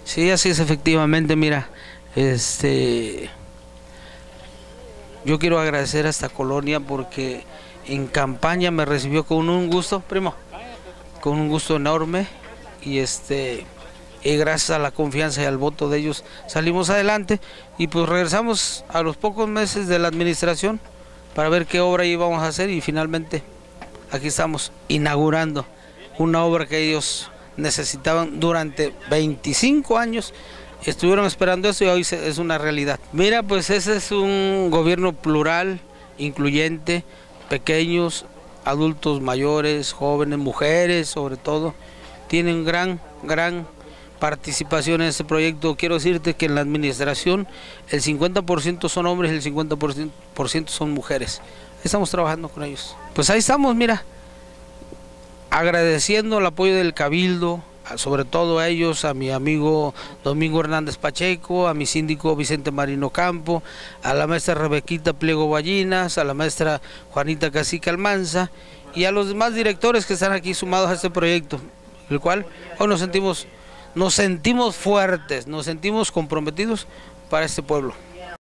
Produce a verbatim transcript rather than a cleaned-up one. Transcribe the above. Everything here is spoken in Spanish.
Sí, así es, efectivamente, mira, este, yo quiero agradecer a esta colonia porque en campaña me recibió con un gusto, primo, con un gusto enorme y este, y gracias a la confianza y al voto de ellos salimos adelante y pues regresamos a los pocos meses de la administración para ver qué obra íbamos a hacer y finalmente aquí estamos inaugurando una obra que ellos necesitaban durante veinticinco años, estuvieron esperando eso y hoy es una realidad. Mira, pues ese es un gobierno plural, incluyente, pequeños, adultos mayores, jóvenes, mujeres sobre todo, tienen gran, gran participación en este proyecto. Quiero decirte que en la administración el cincuenta por ciento son hombres y el cincuenta por ciento son mujeres. Estamos trabajando con ellos. Pues ahí estamos, mira, agradeciendo el apoyo del Cabildo, sobre todo a ellos, a mi amigo Domingo Hernández Pacheco, a mi síndico Vicente Marino Campo, a la maestra Rebequita Pliego Ballinas, a la maestra Juanita Cacique Almanza y a los demás directores que están aquí sumados a este proyecto, el cual hoy nos sentimos, nos sentimos fuertes, nos sentimos comprometidos para este pueblo.